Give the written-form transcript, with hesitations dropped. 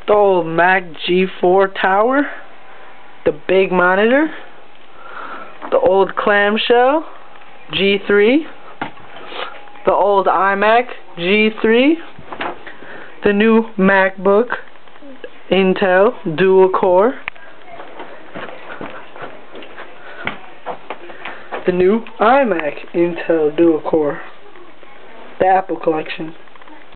The old Mac G4 tower. The big monitor. The old clamshell G3. The old iMac G3. The new MacBook Intel dual core. The new iMac Intel dual core. The Apple collection.